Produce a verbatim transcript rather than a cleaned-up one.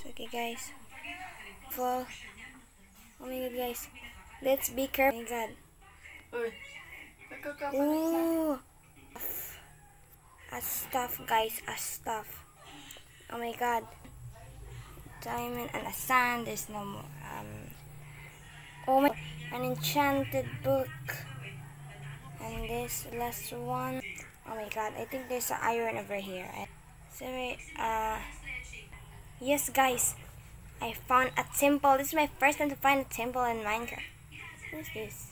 So, okay guys. Fall. Oh my god guys. Let's be careful. Oh my god. Ooh. A stuff guys. A stuff. Oh my god. Diamond and a sand. There's no more. Um. Oh my. An enchanted book. And this last one. Oh my god. I think there's an iron over here. Sorry. Uh. Yes guys. I found a temple. This is my first time to find a temple in Minecraft. What is this?